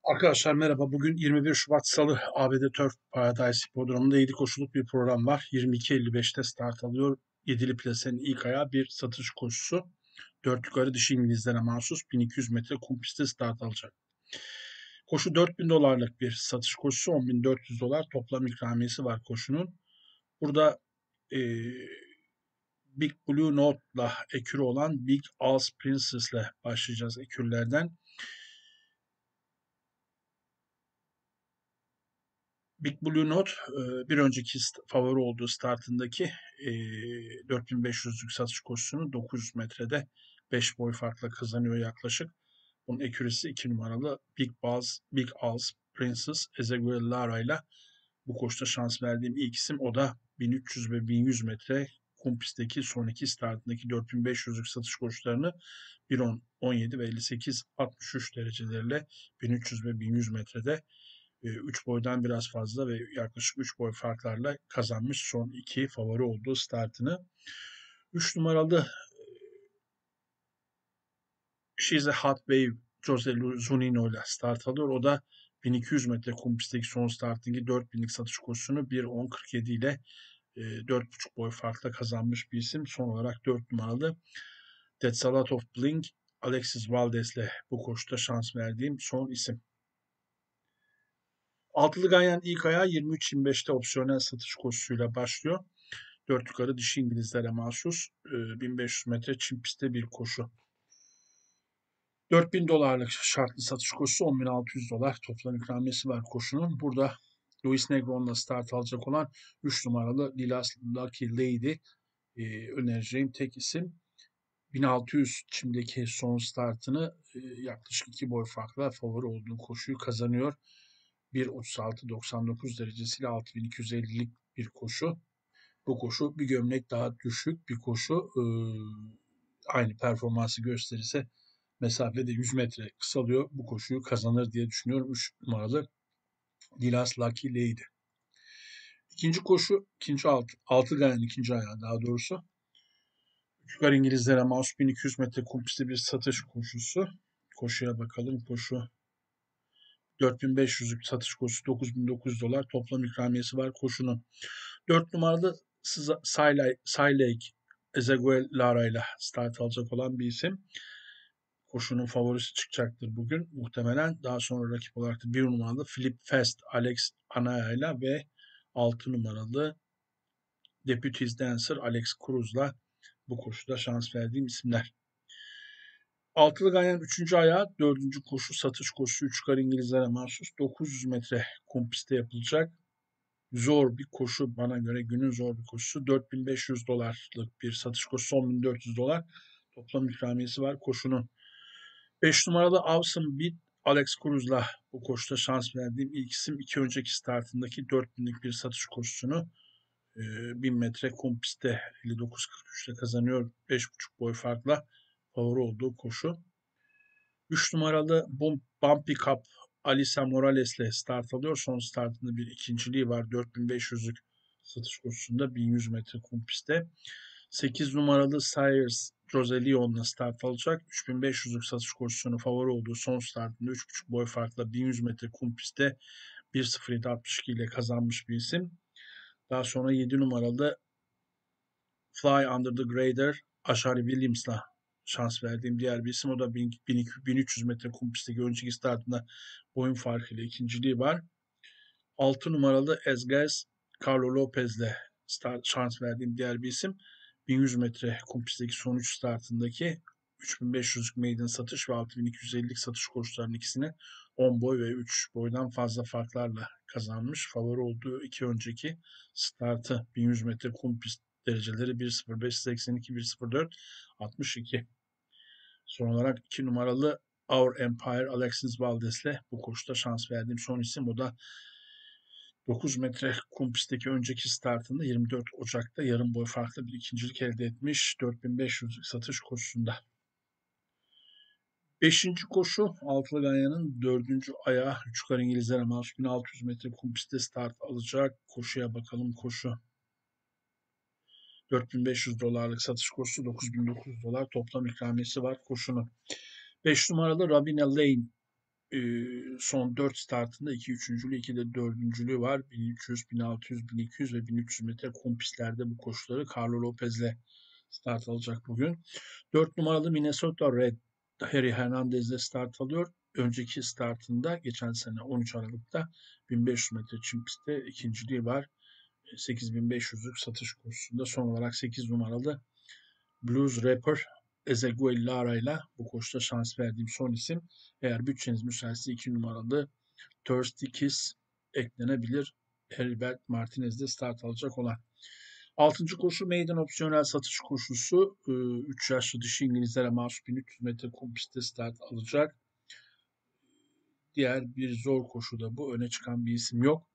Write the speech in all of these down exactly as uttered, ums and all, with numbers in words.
Arkadaşlar merhaba. Bugün yirmi bir Şubat Salı A B D Turf Paradise Hipodromu'nda yedi koşuluk bir program var. yirmi iki elli beşte start alıyor. Yedili plasenin ilk ayağı bir satış koşusu. Dört yukarı dişi İngilizlere mahsus bin iki yüz metre kum pistte start alacak. Koşu dört bin dolarlık bir satış koşusu. on bin dört yüz dolar toplam ikramiyesi var koşunun. Burada e, Big Blue Note'la ekürü olan Big Alls Princess'le başlayacağız ekürlerden. Big Blue Note bir önceki favori olduğu startındaki dört bin beş yüzlük satış koşusunu dokuz yüz metrede beş boy farkla kazanıyor yaklaşık. Bunun ekürisi iki numaralı Big Balls, Big Alls Princess Ezequiel Lara ile bu koşuda şans verdiğim ilk isim. O da bin üç yüz ve bin yüz metre kum pistteki son iki startındaki dört bin beş yüzlük satış koşularını bir on, on yedi ve elli sekiz altmış üç derecelerle bin üç yüz ve bin yüz metrede üç boydan biraz fazla ve yaklaşık üç boy farklarla kazanmış son iki favori olduğu startını. üç numaralı She's a Hot Wave Jose Zunino ile start alıyor. O da bin iki yüz metre kum pistteki son startingi dört binlik satış koşusunu bir on kırk yedi ile dört buçuk boy farkla kazanmış bir isim. Son olarak dört numaralı That's a Lot of Bling Alexis Valdez ile bu koşuda şans verdiğim son isim. Altılı Ganyan ilk ayağı yirmi üç yirmi beşte opsiyonel satış koşusuyla başlıyor. Dört yukarı dişi İngilizlere mahsus bin beş yüz metre çim pistte bir koşu. dört bin dolarlık şartlı satış koşusu on bin altı yüz dolar toplam ikramiyesi var koşunun. Burada Luis Negron'la start alacak olan üç numaralı Lilas Lucky Lady e, önereceğim tek isim. bin altı yüz çimdeki son startını e, yaklaşık iki boy farkla favori olduğu koşuyu kazanıyor. bir otuz altı doksan dokuz derecesiyle altı bin iki yüz ellilik bir koşu. Bu koşu bir gömlek daha düşük bir koşu. Ee, aynı performansı gösterirse mesafede yüz metre kısalıyor. Bu koşuyu kazanır diye düşünüyorum. üç numaralı Dilas Lucky Lady. İkinci koşu, ikinci altı, altı gayen ikinci ayağı daha doğrusu. Yukarı İngilizlere mahsus bin iki yüz metre kum pisti bir satış koşusu. Koşuya bakalım. Koşu dört bin beş yüzlük satış koşusu dokuz bin dokuz yüz dolar toplam ikramiyesi var koşunun. dört numaralı Saylake Ezequiel Lara ile start alacak olan bir isim. Koşunun favorisi çıkacaktır bugün muhtemelen. Daha sonra rakip olarak da bir numaralı Philip Fast Alex Anaya ile ve altı numaralı Deputies Dancer Alex Cruz'la bu koşuda şans verdiğim isimler. Altılı Ganyan üçüncü ayağı dördüncü koşu satış koşusu üç yukarı İngilizlere mahsus dokuz yüz metre kum pistte yapılacak. Zor bir koşu bana göre günün zor bir koşusu. dört bin beş yüz dolarlık bir satış koşusu on bin dört yüz dolar toplam ikramiyesi var koşunun. beş numaralı Awesome Beat Alex Cruz'la bu koşuda şans verdiğim ilk isim iki önceki startındaki dört binlik bir satış koşusunu bin metre kum pistte elli dokuz kırk üçte kazanıyor. beş buçuk boy farkla favori olduğu koşu. üç numaralı Bumpy Cup Alisa Morales'le start alıyor. Son startında bir ikinciliği var. dört bin beş yüzlük satış koşusunda bin yüz metre kum pistte. sekiz numaralı Sayers Jose Leon'la start alacak. üç bin beş yüzlük satış koşusunu favori olduğu son startında üç buçuk boy farkla bin yüz metre kum pistte bir sıfır yedi altmış iki ile kazanmış bir isim. Daha sonra yedi numaralı Fly Under the Grader Ashari Williams'la şans verdiğim diğer bir isim. O da bin üç yüz metre kum pistteki önceki startında boyun farkıyla ikinciliği var. altı numaralı Ezgaz Carlo Lopez'le start, şans verdiğim diğer bir isim. bin yüz metre kum pistteki son üç startındaki üç bin beş yüzlük maiden satış ve altı bin iki yüz ellilik satış koşularının ikisini on boy ve üç boydan fazla farklarla kazanmış. Favori olduğu iki önceki startı bin yüz metre kum pist dereceleri bir sıfır beş seksen iki bir sıfır dört altmış iki. Son olarak iki numaralı Our Empire Alexis Valdez'le bu koşuda şans verdiğim son isim. O da dokuz metre kum pistteki önceki startında yirmi dört Ocak'ta yarım boy farklı bir ikincilik elde etmiş dört bin beş yüzlük satış koşusunda. Beşinci koşu Altılı Ganyan'ın dördüncü ayağı üç yukarı İngilizlere mahsus bin altı yüz metre kum pistte start alacak. Koşuya bakalım koşu. dört bin beş yüz dolarlık satış koşusu dokuz bin dokuz yüz dolar toplam ikramiyesi var koşunun. beş numaralı Robina Lane e, son dört startında iki üçüncülüğü, iki de dördüncülüğü var. bin üç yüz, bin altı yüz, bin iki yüz ve bin üç yüz metre kum pistlerde bu koşuları Carlo Lopez'le start alacak bugün. dört numaralı Minnesota Red Harry Hernandez'le start alıyor. Önceki startında geçen sene on üç Aralık'ta bin beş yüz metre çim pistte ikinciliği var. sekiz bin beş yüzlük satış koşusunda son olarak sekiz numaralı Blues Rapper Ezequiel Lara ile bu koşuda şans verdiğim son isim. Eğer bütçeniz müsaitse iki numaralı Thirsty Kiss eklenebilir. Herbert Martinez'de start alacak olan. Altıncı koşu maiden opsiyonel satış koşusu. üç yaşlı dişi İngilizlere mahsus bin üç yüz metre kum pistte start alacak. Diğer bir zor koşuda bu. Öne çıkan bir isim yok.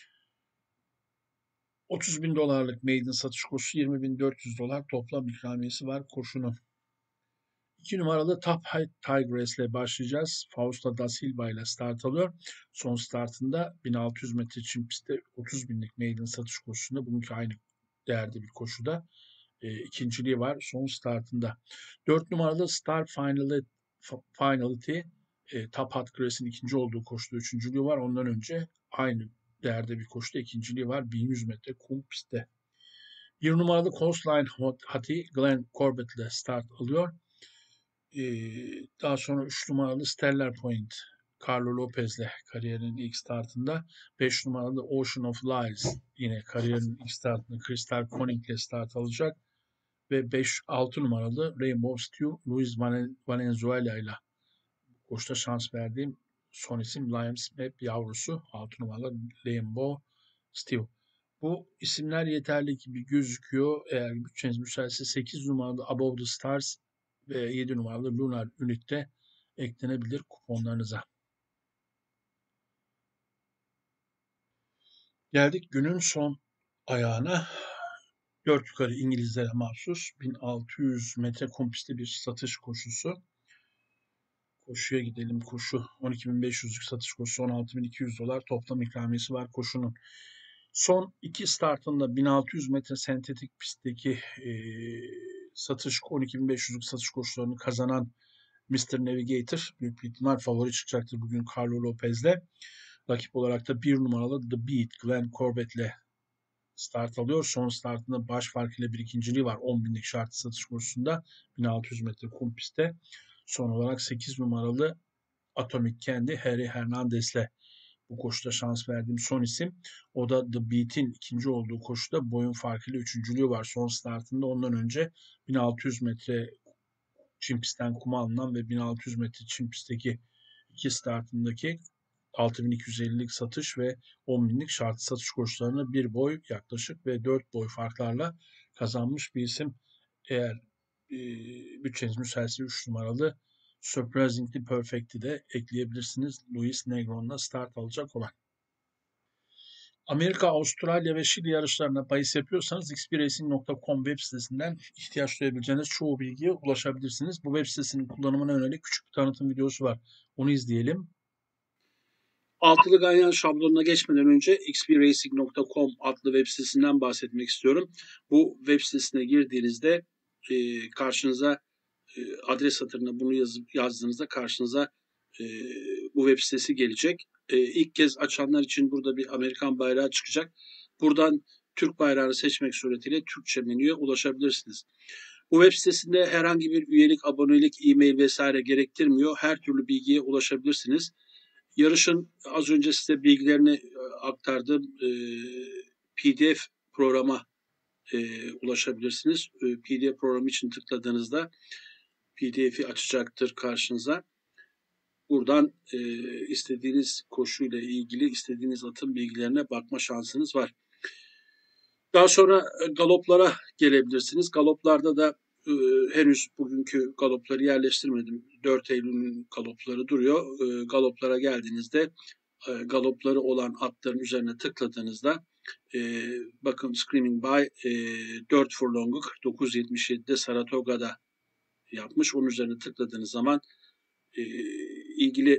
otuz bin dolarlık maiden satış koşusu, yirmi bin dört yüz dolar toplam ikramiyesi var koşunun. iki numaralı Top Height Tigress ile başlayacağız. Fausto da Silva ile start alıyor. Son startında bin altı yüz metre çim pistte otuz binlik maiden satış koşusunda, bugünkü aynı değerde bir koşuda e, ikinciliği var son startında. dört numaralı Star Finality, Finality e, Top Hat Grace'in ikinci olduğu koşuda üçüncülüğü var. Ondan önce aynı değerde bir koşuda ikinciliği var. bin yüz metre kum pistte. Bir numaralı Coastline Hattie Glenn Corbett ile start alıyor. Ee, daha sonra üç numaralı Stellar Point Carlo Lopez'le kariyerinin ilk startında. beş numaralı Ocean of Lies yine kariyerinin ilk startında Crystal Conning'le start alacak. Ve beş altı numaralı Rainbow Stew Luis Valenzuela ile koşuda şans verdiğim son isim Lions Map yavrusu altı numaralı Rainbow Stew. Bu isimler yeterli gibi gözüküyor. Eğer bütçeniz müsaitse sekiz numaralı Above the Stars ve yedi numaralı Lunar Unit'te eklenebilir kuponlarınıza. Geldik günün son ayağına. Dört yukarı İngilizlere mahsus bin altı yüz metre kum pistte bir satış koşusu. Koşuya gidelim. Koşu on iki bin beş yüzlük satış koşusu, on altı bin iki yüz dolar toplam ikramiyesi var koşunun. Son iki startında bin altı yüz metre sentetik pistteki e, satış on iki bin beş yüzlük satış koşularını kazanan mister Navigator büyük bir ihtimal favori çıkacaktır bugün Carlo Lopez'le. Rakip olarak da bir numaralı The Beat Glenn Corbett'le start alıyor. Son startında baş farkıyla bir ikinciliği var on binlik şartlı satış koşusunda bin altı yüz metre kum pistte. Son olarak sekiz numaralı Atomic Candy Harry Hernandez'le bu koşuda şans verdiğim son isim. O da The Beat'in ikinci olduğu koşuda boyun farkıyla üçüncülüğü var son startında. Ondan önce bin altı yüz metre çim pistten kuma alınan ve bin altı yüz metre çim pistteki iki startındaki altı bin iki yüz ellilik satış ve on binlik şartlı satış koşularını bir boy yaklaşık ve dört boy farklarla kazanmış bir isim. Eğer e, bütçeniz müsaitse üç numaralı Surprisingly Perfect'i de ekleyebilirsiniz. Luis Negron'la start alacak olan. Amerika, Avustralya ve Şili yarışlarına bahis yapıyorsanız x bir racing nokta com web sitesinden ihtiyaç duyabileceğiniz çoğu bilgiye ulaşabilirsiniz. Bu web sitesinin kullanımına yönelik küçük bir tanıtım videosu var. Onu izleyelim. Altılı ganyan şablonuna geçmeden önce x bir racing nokta com adlı web sitesinden bahsetmek istiyorum. Bu web sitesine girdiğinizde e, karşınıza e, adres satırına bunu yazıp yazdığınızda karşınıza e, bu web sitesi gelecek. E, ilk kez açanlar için burada bir Amerikan bayrağı çıkacak. Buradan Türk bayrağını seçmek suretiyle Türkçe menüye ulaşabilirsiniz. Bu web sitesinde herhangi bir üyelik, abonelik, e-mail vesaire gerektirmiyor. Her türlü bilgiye ulaşabilirsiniz. Yarışın az önce size bilgilerini aktardığım e, P D F programa e, ulaşabilirsiniz. E, P D F programı için tıkladığınızda P D F'i açacaktır karşınıza. Buradan e, istediğiniz koşuyla ilgili istediğiniz atın bilgilerine bakma şansınız var. Daha sonra galoplara gelebilirsiniz. Galoplarda da e, henüz bugünkü galopları yerleştirmedim. dört Eylül'ün galopları duruyor. E, galoplara geldiğinizde e, galopları olan atların üzerine tıkladığınızda e, bakın Screaming By e, dört furlong'u kırk dokuz yetmiş yedi'de Saratoga'da yapmış. Onun üzerine tıkladığınız zaman e, ilgili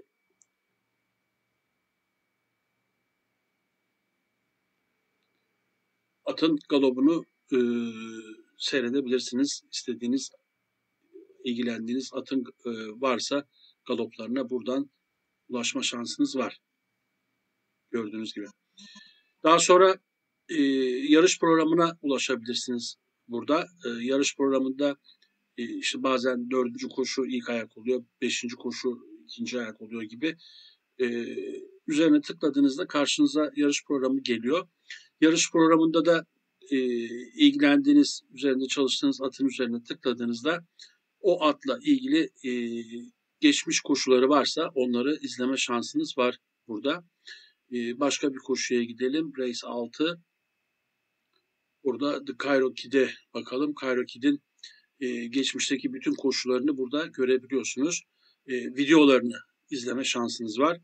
atın galobunu e, seyredebilirsiniz. İstediğiniz, ilgilendiğiniz atın e, varsa galoplarına buradan ulaşma şansınız var. Gördüğünüz gibi. Daha sonra e, yarış programına ulaşabilirsiniz burada. E, yarış programında e, işte bazen dördüncü koşu ilk ayak oluyor, beşinci koşu ikinci ayak oluyor gibi. E, üzerine tıkladığınızda karşınıza yarış programı geliyor. Yarış programında da e, ilgilendiğiniz, üzerinde çalıştığınız atın üzerine tıkladığınızda o atla ilgili e, geçmiş koşuları varsa onları izleme şansınız var burada. E, başka bir koşuya gidelim. Race altı. Burada The Cairo Kid'e bakalım. Cairo Kid'in e, geçmişteki bütün koşularını burada görebiliyorsunuz. E, videolarını izleme şansınız var.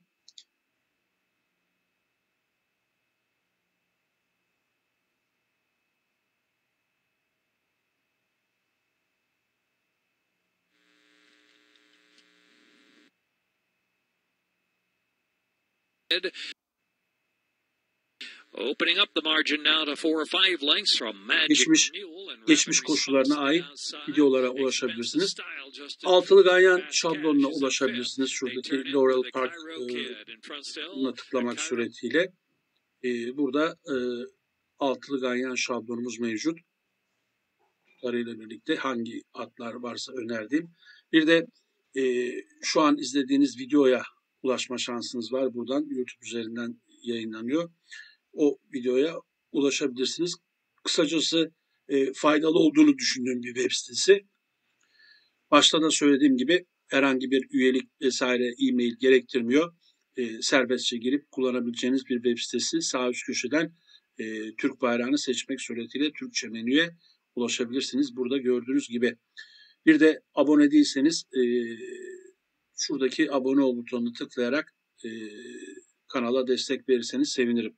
Opening up the margin now to four or five lengths from Magic Geçmiş, Mule and geçmiş Reverie koşularına Sparks ait outside. videolara Expensive ulaşabilirsiniz. style just Altılı ganyan fast şablonuna cash is at fifth. ulaşabilirsiniz. They Şuradaki turn in Laurel for the Park Cairo e, Kid in front still. buna The tıklamak Cairo suretiyle e, burada e, altılı ganyan şablonumuz mevcut. Tutarıyla birlikte hangi atlar varsa önerdiğim. Bir de e, şu an izlediğiniz videoya ulaşma şansınız var. Buradan YouTube üzerinden yayınlanıyor. O videoya ulaşabilirsiniz. Kısacası e, faydalı olduğunu düşündüğüm bir web sitesi. Başta da söylediğim gibi herhangi bir üyelik vesaire e-mail gerektirmiyor. E, serbestçe girip kullanabileceğiniz bir web sitesi. Sağ üst köşeden e, Türk bayrağını seçmek suretiyle Türkçe menüye ulaşabilirsiniz. Burada gördüğünüz gibi. Bir de abone değilseniz e, şuradaki abone ol butonunu tıklayarak e, kanala destek verirseniz sevinirim.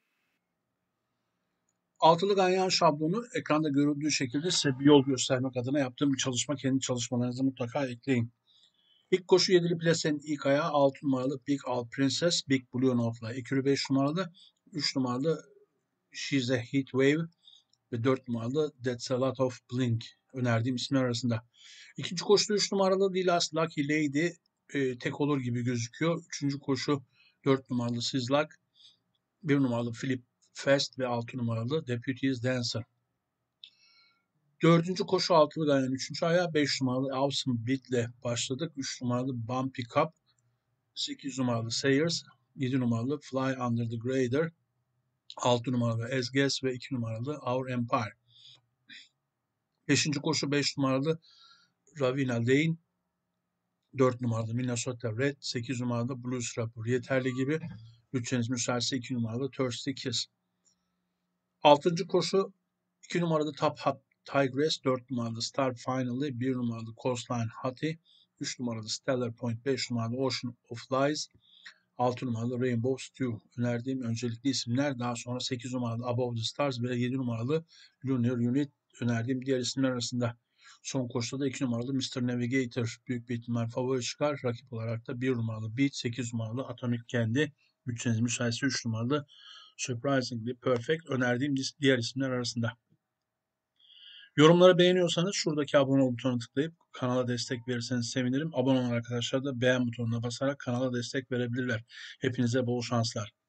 Altılı ganyan şablonu ekranda görüldüğü şekilde size bir yol göstermek adına yaptığım bir çalışma. Kendi çalışmalarınızı mutlaka ekleyin. İlk koşu yedili plasenin ilk ayağı altı numaralı Big Al Princess, Big Blue Note'la. Ekürü beş numaralı, üç numaralı She's a Heat Wave ve dört numaralı That's a Lot of Blink önerdiğim isimler arasında. İkinci koşuda üç numaralı Lilas Lucky Lady e, tek olur gibi gözüküyor. Üçüncü koşu dört numaralı Sizzlak, bir numaralı Philip Fast ve altı numaralı Deputy's Dancer. Dördüncü koşu altılı ganyan üçüncü ayağı beş numaralı Awesome Beat ile başladık. üç numaralı Bumpy Cup, sekiz numaralı Sayers, yedi numaralı Fly Under the Grader, altı numaralı As Guess ve iki numaralı Our Empire. beşinci koşu beş numaralı Ravina Lane, dört numaralı Minnesota Red, sekiz numaralı Blues Rapper. Yeterli gibi. Bütçeniz müsaitse iki numaralı Thirsty Kiss. altıncı koşu iki numaralı Top Hat Tigress, dört numaralı Star Finally, bir numaralı Coastline Hattie, üç numaralı Stellar Point, beş numaralı Ocean of Lies, altı numaralı Rainbow Stew. Önerdiğim öncelikli isimler. Daha sonra sekiz numaralı Above the Stars ve yedi numaralı Lunar Unit önerdiğim diğer isimler arasında. Son koşuda da iki numaralı mister Navigator büyük bir ihtimal favori çıkar. Rakip olarak da bir numaralı Beat, sekiz numaralı Atomic Candy, bütçeniz müsaitse üç numaralı Surprisingly Perfect önerdiğim diğer isimler arasında. Yorumları beğeniyorsanız şuradaki abone ol butonuna tıklayıp kanala destek verirseniz sevinirim. Abone olan arkadaşlar da beğen butonuna basarak kanala destek verebilirler. Hepinize bol şanslar.